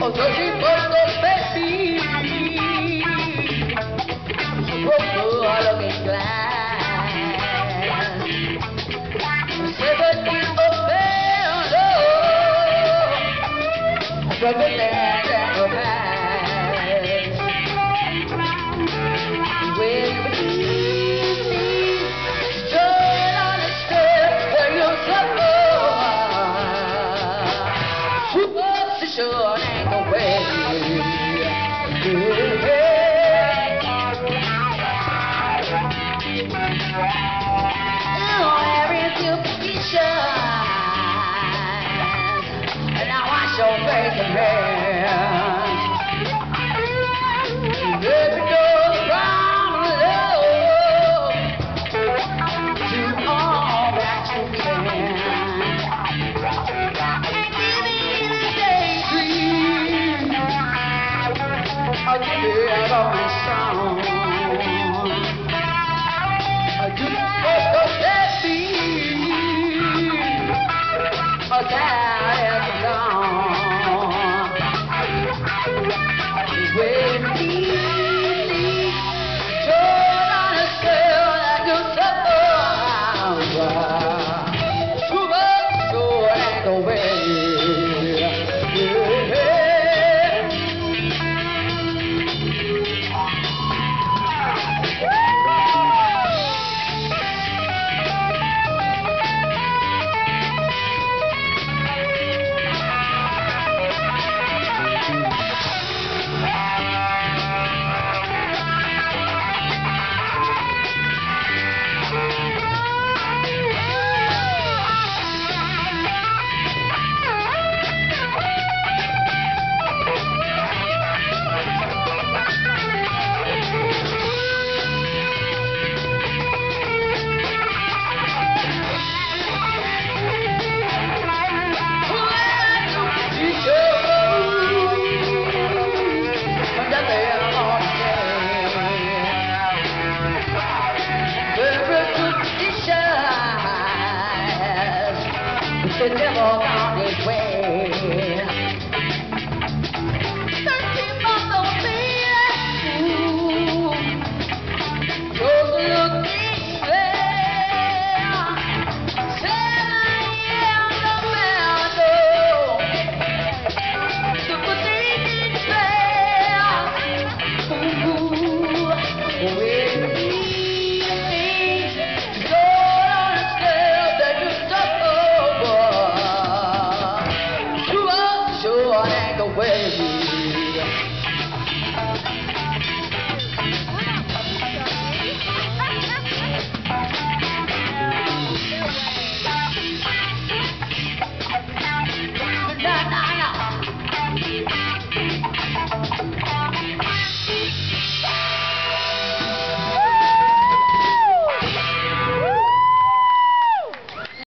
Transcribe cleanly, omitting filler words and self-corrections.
so she broke the baby, broke the looking glass. Seven years of failure, broke the land and her past. When we stood on the step where you suffer, superstition ain't no way. Every superstition, and now I show faith in her.